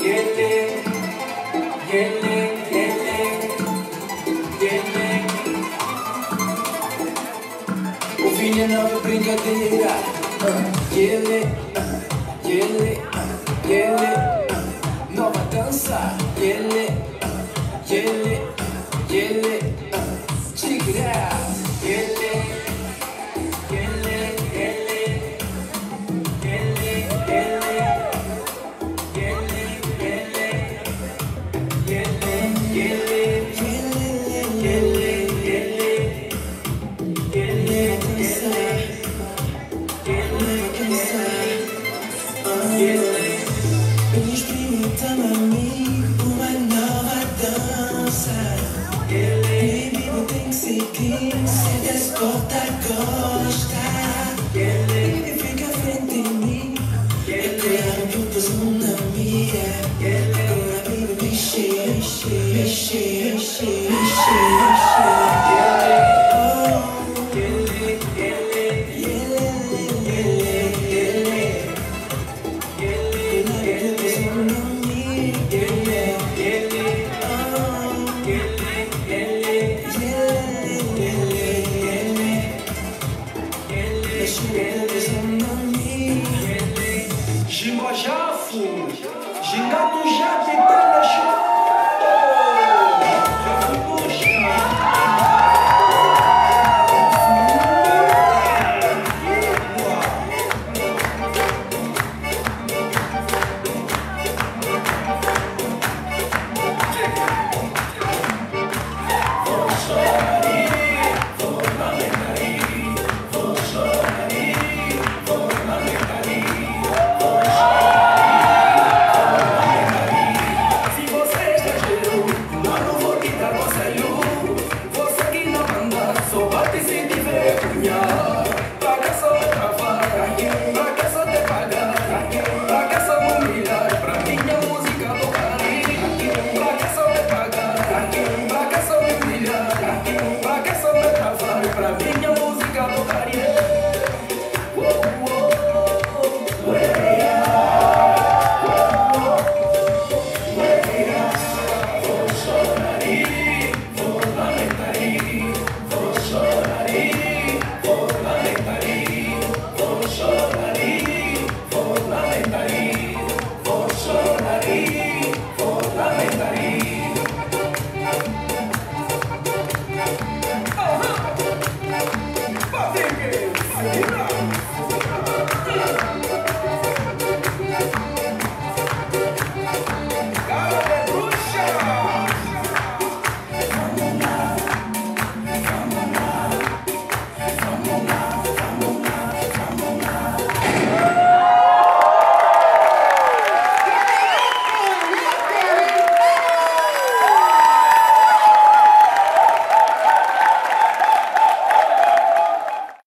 Yele, yele, yele, yele. O fim é nova brincadeira. Yele, yele, yele. Nova dança. Yele, yele, yele. Check it out. Yele, yele, yele, yele, yele. Experimenta-me a mim uma nova dança. Baby, não tem que seguir, se descorta, gosta. Baby, fica à frente de mim, é claro que eu pus na minha. Agora, baby, mexe, mexe, mexe, mexe, mexe, mexe. Ginga Jafo, Ginga do Jafo.